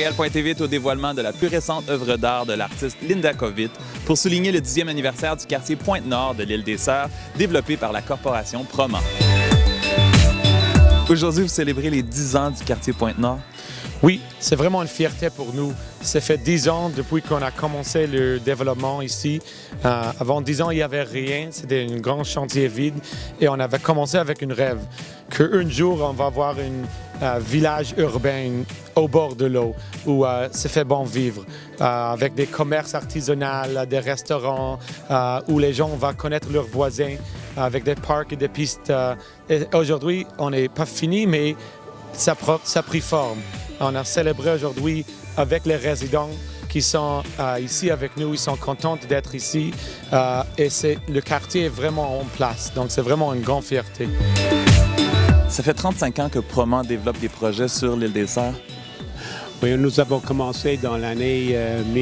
Montréal.tv est au dévoilement de la plus récente œuvre d'art de l'artiste Linda Kovitt pour souligner le 10e anniversaire du quartier Pointe-Nord de l'île des Sœurs, développé par la corporation Proman. Aujourd'hui, vous célébrez les 10 ans du quartier Pointe-Nord. Oui, c'est vraiment une fierté pour nous. Ça fait 10 ans depuis qu'on a commencé le développement ici. Avant 10 ans, il n'y avait rien. C'était un grand chantier vide. Et on avait commencé avec un rêve qu'un jour, on va avoir un village urbain au bord de l'eau où c'est fait bon vivre, avec des commerces artisanaux, des restaurants, où les gens vont connaître leurs voisins, avec des parcs et des pistes. Et aujourd'hui, on n'est pas fini, mais ça a pris forme. On a célébré aujourd'hui avec les résidents qui sont ici avec nous. Ils sont contents d'être ici et le quartier est vraiment en place. Donc, c'est vraiment une grande fierté. Ça fait 35 ans que Proman développe des projets sur l'île des Sœurs. Oui, nous avons commencé dans l'année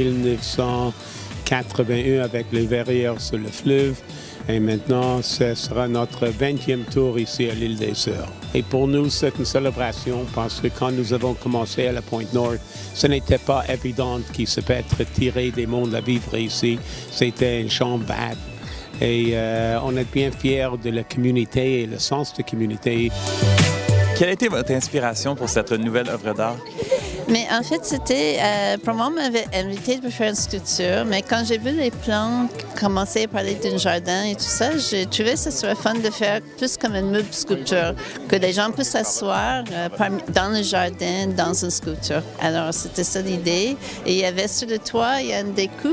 1981 avec les verrières sur le fleuve. Et maintenant, ce sera notre 20e tour ici à l'île des Sœurs. Et pour nous, c'est une célébration parce que quand nous avons commencé à la Pointe-Nord, ce n'était pas évident qu'il se peut être tiré des mondes à vivre ici. C'était une chambre vague. Et on est bien fiers de la communauté et le sens de communauté. Quelle a été votre inspiration pour cette nouvelle œuvre d'art? Mais en fait, Proman m'avait invité pour faire une sculpture, mais quand j'ai vu les plans commencer à parler d'un jardin et tout ça, j'ai trouvé que ce serait fun de faire plus comme une meuble sculpture, que les gens puissent s'asseoir dans le jardin, dans une sculpture. Alors, c'était ça l'idée. Et il y avait sur le toit, il y a une découpe,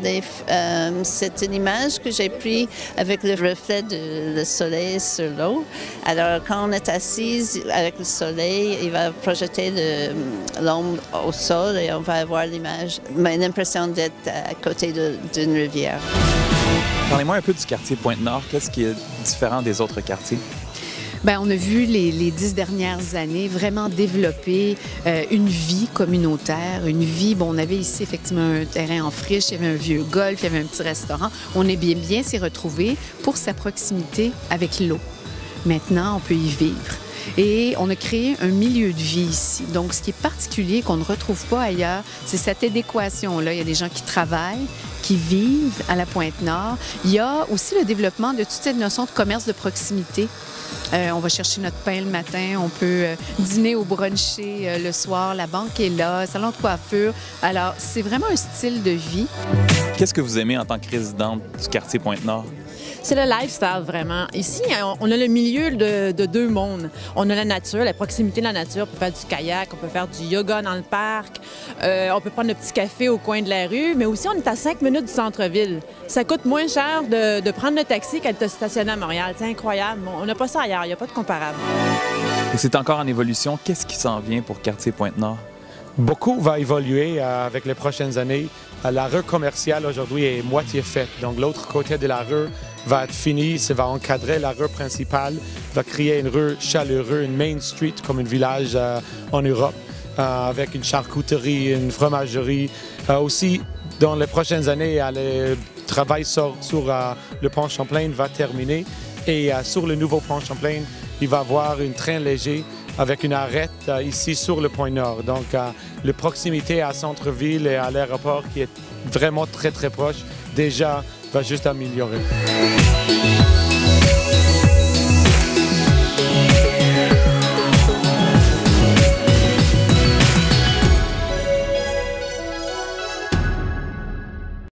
c'est une image que j'ai prise avec le reflet du soleil sur l'eau. Alors, quand on est assise avec le soleil, il va projeter l'ombre au sol et on va avoir l'image, l'impression d'être à côté d'une rivière. Parlez-moi un peu du quartier Pointe-Nord. Qu'est-ce qui est différent des autres quartiers? Bien, on a vu les 10 dernières années vraiment développer une vie communautaire, une vie. Bon, on avait ici effectivement un terrain en friche, il y avait un vieux golf, il y avait un petit restaurant. On est bien s'y retrouver pour sa proximité avec l'eau. Maintenant, on peut y vivre. Et on a créé un milieu de vie ici. Donc, ce qui est particulier, qu'on ne retrouve pas ailleurs, c'est cette adéquation-là. Il y a des gens qui travaillent, qui vivent à la Pointe-Nord. Il y a aussi le développement de toute cette notion de commerce de proximité. On va chercher notre pain le matin, on peut dîner au bruncher le soir, la banque est là, salon de coiffure. Alors, c'est vraiment un style de vie. Qu'est-ce que vous aimez en tant que résidente du quartier Pointe-Nord? C'est le lifestyle, vraiment. Ici, on a le milieu de deux mondes. On a la nature, la proximité de la nature. On peut faire du kayak, on peut faire du yoga dans le parc, on peut prendre le petit café au coin de la rue, mais aussi on est à 5 minutes du centre-ville. Ça coûte moins cher de prendre le taxi qu'à te stationner à Montréal. C'est incroyable. On n'a pas ça ailleurs, il n'y a pas de comparable. Et c'est encore en évolution. Qu'est-ce qui s'en vient pour quartier Pointe-Nord? Beaucoup va évoluer avec les prochaines années. La rue commerciale aujourd'hui est moitié faite. Donc l'autre côté de la rue va être fini, ça va encadrer la rue principale, va créer une rue chaleureuse, une Main Street comme un village en Europe, avec une charcuterie, une fromagerie. Aussi, dans les prochaines années, le travail sur le pont Champlain va terminer et sur le nouveau pont Champlain, il va y avoir un train léger avec une arrête ici sur le Point-Nord. Donc, la proximité à centre-ville et à l'aéroport qui est vraiment très proche, déjà va juste améliorer.